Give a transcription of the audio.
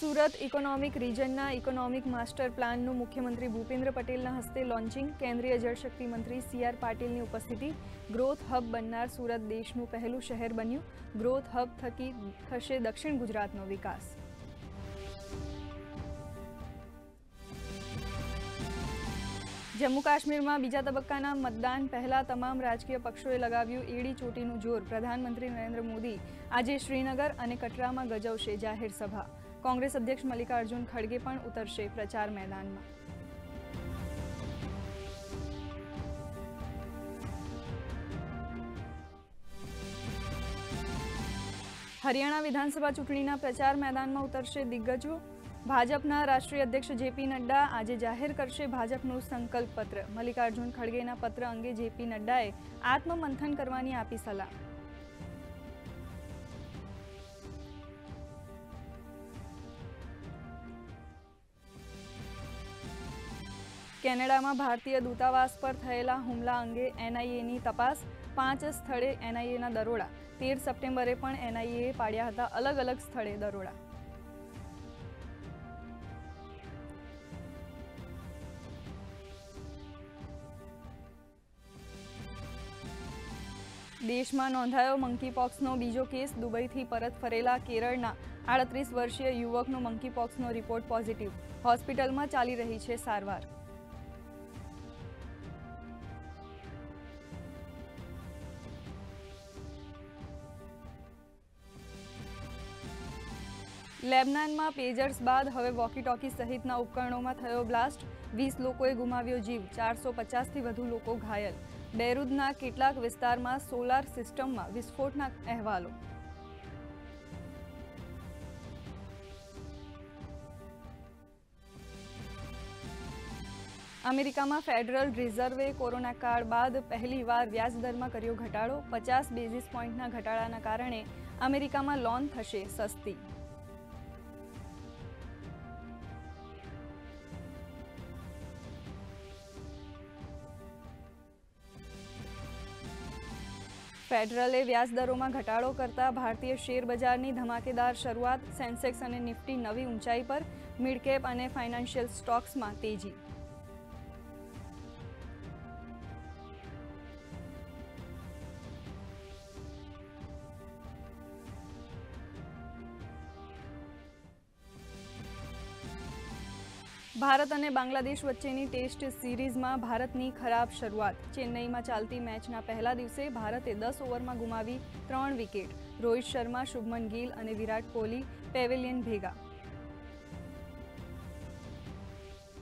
सूरत economic रीजनना economic master प्लानનું મુખ્યમંત્રી ભૂપેન્દ્ર પટેલના હસ્તે લોન્ચિંગ। કેન્દ્રીય જળશક્તિ મંત્રી CR પાટીલની ઉપસ્થિતિ। ગ્રોથ હબ બનનાર सूरत દેશનું પહેલું શહેર બન્યું। ગ્રોથ હબ થકી થશે દક્ષિણ ગુજરાતનો વિકાસ। जम्मू काश्मीर में बीजा तबक्काना मतदान पहला तमाम राजकीय पक्षों लगाव्યું एड़ी चोटीનું जोर। प्रधानमंत्री नरेंद्र मोदी आज श्रीनगर और कटरा में गजवशे जाहिर सभा। कांग्रेस अध्यक्ष मल्लिकार्जुन खड़गे पण उतरशे प्रचार मैदान में। हरियाणा विधानसभा चूंटणीना प्रचार मैदान में उतरशे दिग्गजों। भाजपना राष्ट्रीय अध्यक्ष जेपी नड्डा आज जाहिर करशे भाजपનું संकल्प पत्र। मल्लिकार्जुन खड़गेना पत्र अंगे जेपी नड्डाए आत्ममंथन करवानी आपी सलाह। केनेडा में भारतीय दूतावास पर थयेला हुमला अंगे एनआईएनी तपास। 5 स्थळे एनआईएना दरोड़ा। 13 सप्टेम्बरे पण एनआईए पाड्या हता अलग अलग स्थळे दरोड़ा। देश में नोंधायो मंकीपॉक्सनो बीजो केस। दुबई थी परत फरेला केरळना 38 वर्षीय युवकनो मंकीपॉक्सनो रिपोर्ट पॉजिटिव। होस्पिटल में चाली रही है सारवार। लेबनान में पेजर्स बाद हवे वॉकी टॉकी सहितना उपकरणों में थयो ब्लास्ट। 20 लोकोए गुमाव्यो जीव। 450 थी वधु लोको घायल। बेरूतना केटलाक विस्तार में सोलार सिस्टम में विस्फोटना अहवालों। अमेरिका में फेडरल रिजर्वे कोरोना काळ बाद पहली वार व्याज दर में कर्यो घटाडो। 50 बेसिस पॉइंटना घटाडाना कारणे अमेरिका में लोन थशे सस्ती। फेडरले व्याजदरों में घटाडो करता भारतीय शेर बजार की धमाकेदार शुरुआत। सेंसेक्स और निफ्टी नवी ऊंचाई पर। मिड केप और फाइनेंशियल स्टॉक्स में तेजी। भारत और बांग्लादेश वच्चेनी टेस्ट सीरीज में भारतनी खराब शुरुआत। चेन्नई में चालती मैचना पहला दिवसे भारते 10 ओवर में गुमावी 3 विकेट। रोहित शर्मा, शुभमन गिल और विराट कोहली पेविलियन भेगा।